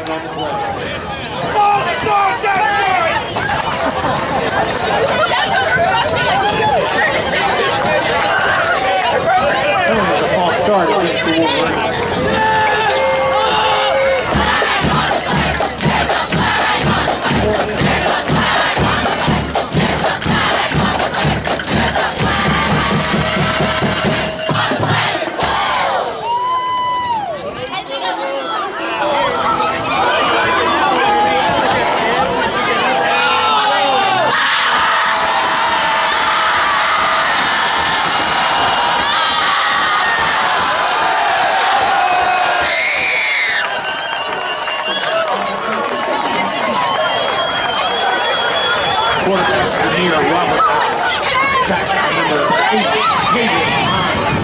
started on the play. A false start against the Wolverines. Quarterback Amir Robert, sack number 8, Hayden Hines.